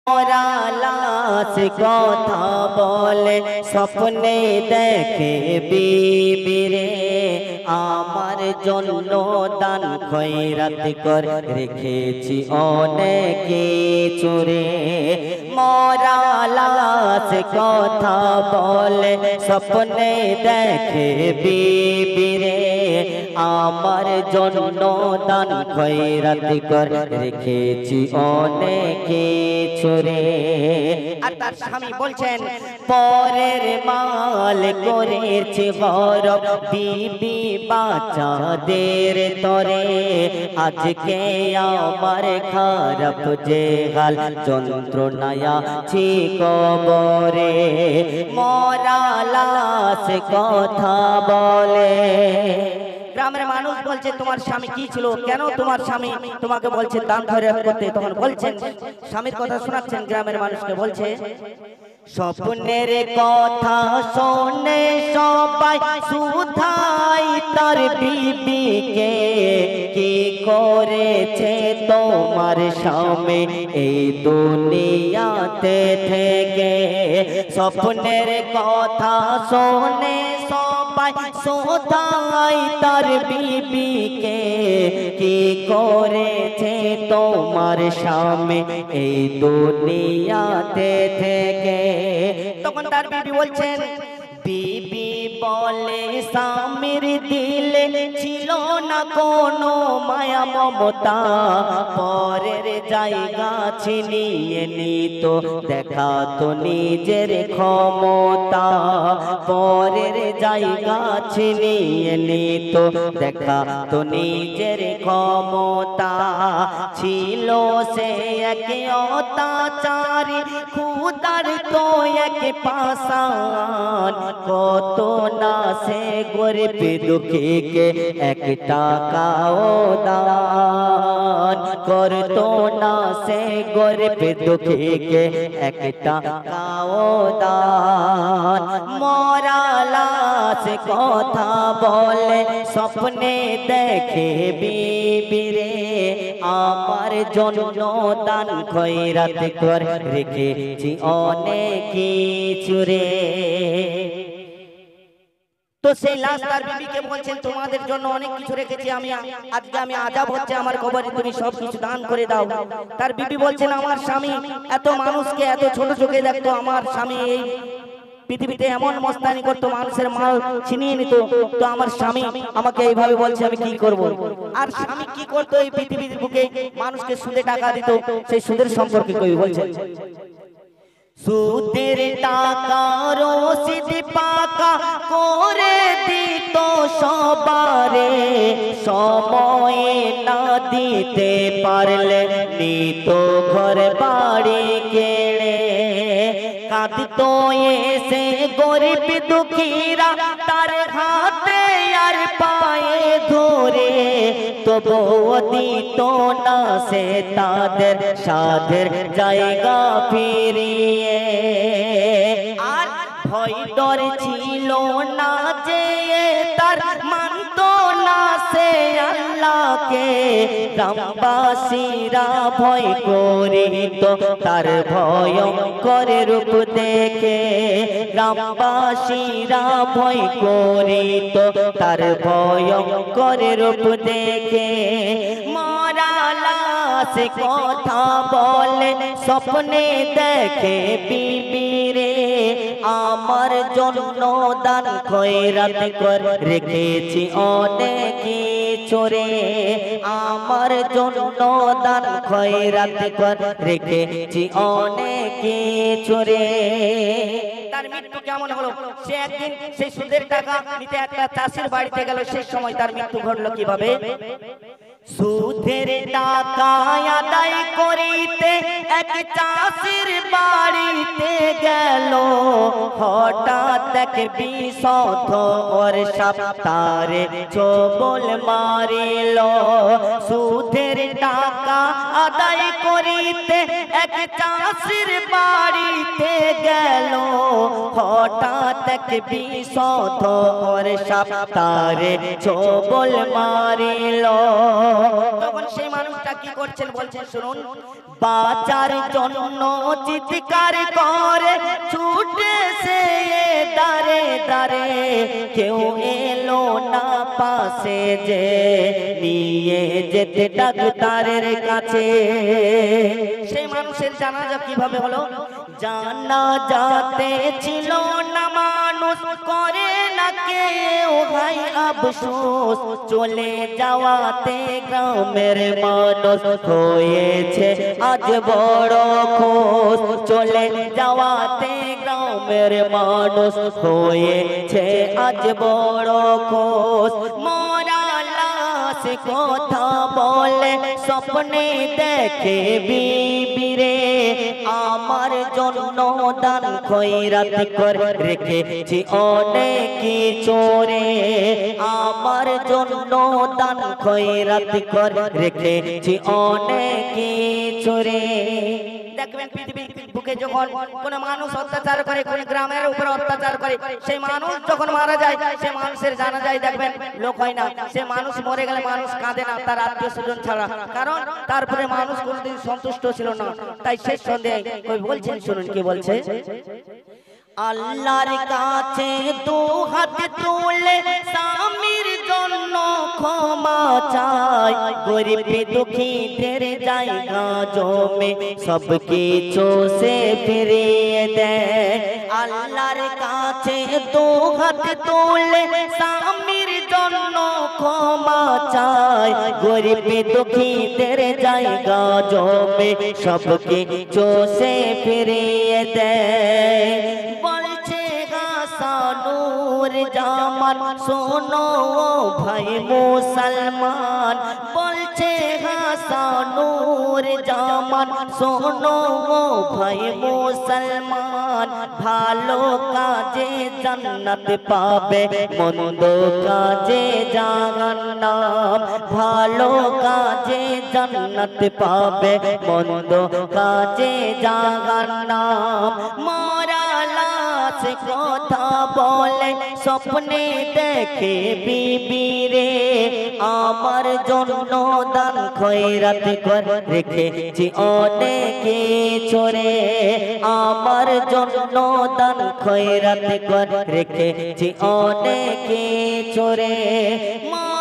লাশ কথা বলে স্বপ্নে দেখে বিবিরে আমার জন্য দান খয়রাত কর রেখেছি অনেক কিছু রে। মরা লাশ কথা বলে স্বপ্নে দেখে বিবিরে আমার জন্য দান খয়রাত কর রেখেছি অনেক কিছু রে। আর তার স্বামী বলছেন পরের মাল করেছি গরব বিবি বাচ্চাদের তরে আজকে আমার খারাপ যে হাল যন্ত্রণায় আছি কবরে। মরা লাশ কথা বলে। গ্রামের মানুষ বলছে তোমার স্বামী কি ছিল, কেন তোমার স্বামী তোমাকে বলছে দান খয়রাত করতে? তখন বলছেন, স্বামীর কথা শোনাচ্ছেন গ্রামের মানুষকে, বলছে স্বপ্নের কথা শোনে সবাই শুধাই তার বিবিকে কি করেছে তোমার স্বামী এই দুনিয়াতে থেকে। স্বপ্নের কথা শোনে সবাই শুধাই তার বিবিকে কি করেছে তোমার স্বামী এই দুনিয়াতে থেকে। তখন তার বিবি বলছেন, বিবি বলে স্বামীর দিলে ছিল না কোনো মায়া মমতা, পরের জায়গা ছিনিয়ে নিত দেখাতো নিজের ক্ষমতা। পরের জায়গা ছিনিয়ে নিত দেখাতো নিজের ক্ষমতা। ছিল সে এক অত্যাচারী খুদার তো এক পাষাণ, কত না সে গরিব দুঃখীকে এক টাকাও দান করতো না সে গরিব দুঃখীকে এক টাকাও দান। মরা লাশ কথা বলে স্বপ্নে দেখে বিবিরে আমার জন্য দান খয়রাত কর রেখেছি অনেক কিছু রে। তো সেই লাশ তার বিবিকে বলছেন তোমাদের জন্য অনেক কিছু রেখেছি আমি, আজকে আমি আযাব হচ্ছে আমার কবরে, তুমি সব কিছু দান করে দাও। তার বিবি বলছেন আমার স্বামী এত মানুষকে এত ছোট চোখে দেখতো, আমার স্বামী এই পৃথিবীতে এমন মস্তানি করতো, মানুষের মাল ছিনিয়ে নিত, তো আমার স্বামী আমাকে এইভাবে বলছে আমি কি করব। আর স্বামী কি করতো এই পৃথিবীর বুকে? মানুষকে সুদে টাকা দিত, সেই সুদের সম্পর্কে কবি বলছেন, সুদের টাকা রসিদ পাকা করে দিত সবারে, সময়ে না দিতে পারলে নিত ঘর বাড়ি কেড়ে। কাঁদতো এসে গরিব দুঃখীরা তার হাতে আর পায়ে ধরে, তবুও দিত না সে তাদের সাধের জায়গা ফিরিয়ে। আর ভয় ডর ছিল না যে তার মানত না সে আল্লাহকে, গ্রামবাসীরা ভয় করিত তার ভয়ঙ্কর রূপ দেখে। গ্রামবাসীরা ভয় করিত তার ভয়ঙ্কর রূপ দেখে। মরা লাশ কথা বলে স্বপ্নে দেখে বিবিরে আমার জন্য দান খয়রাত কর রেখেছি অনেক কিছু রে। আমার জন্য দান খয়রাত কর রেখেছি অনেক কিছু রে। তার মৃত্যু কেমন হলো? সে একদিন সেই সুদের টাকা নিতে একটা চাষির বাড়িতে গেল, সেই সময় তার মৃত্যু ঘটলো কিভাবে? সুদের টাকা আদায় করিতে এক চাষির বাড়িতে গেল, হঠাৎ এক বিষধর ওর সাপ তারে ছোবল মারিল। সুদের টাকা আদায় করিতে এক চাষির বাড়িতে গেল, হঠাৎ এক বিষধর ওর সাপ তারে ছোবল মারিল। তখন সেই মানুষটা কি করছেন বলছেন শুনুন। বাঁচার জন্য চিৎকার করে ছুটেছে দাঁড়ে দাঁড়ে, কেউ এলো না পাশে যে নিয়ে যেতে ডাক্তারের কাছে। সেই মানুষের জানাজা কিভাবে হলো? জানাজাতে ছিল না মানুষ, করে না কেউ ভাই আফসোস, চলে যাওয়াতে গ্রামের মানুষ হয়েছে আজ বড় খোশ। চলে যাওয়াতে গ্রামের মানুষ হয়েছে আজ বড় খোশ। মরা লাশ কথা বলে স্বপ্নে দেখে বিবিরে, আমার জন্য দান খয়রাত করে রেখেছি অনেক কিছু রে। আমার জন্য দান খয়রাত করে রেখেছি অনেক কিছু রে। দেখবেন পৃথিবীর বুকে যখন কোন মানুষ অত্যাচার করে, কোন গ্রামের উপর অত্যাচার করে, সেই মানুষ যখন মারা যায়, সে মানুষের জানা যায় দেখবেন লোক হয় না। সে মানুষ মরে গেলে মানুষ কাঁদে না তার আত্মীয় স্বজন ছাড়া, কারণ তারপরে মানুষ কোনদিন সন্তুষ্ট ছিল না। তাই শেষ সন্ধ্যায় কই বলছেন শুনুন কি বলছে। আল্লাহর কাছে দু হাত তুলে স্বামীর জন্য ক্ষমা চাই, গরিব দুঃখীদের জায়গা জমে সব কিছু সে ফিরিয়ে দেয়। আল্লাহর কাছে দু হাত তুলে স্বামীর জন্য ক্ষমা চাই, গরিব দুঃখীদের জায়গা জমে সব কিছু সে ফিরিয়ে দেয়। বলছে হাসানুর জামান শোনো ভাই মুসলমান, বলছে হাসানুর জামান শোনো ভাই মুসলমান, ভালো কাজে জান্নাত পাবে, মন্দ কাজে জাহান্নাম। ভালো কাজে জান্নাত পাবে, মন্দ কাজে জাহান্নাম। মরা লাশ কথা বলে স্বপ্নে দেখে বিবিরে, আমার জন্য দান খয়রাত করে রেখেছি অনেক কিছু রে। আমার জন্য দান খয়রাত করে রেখেছি অনেক কিছু রে।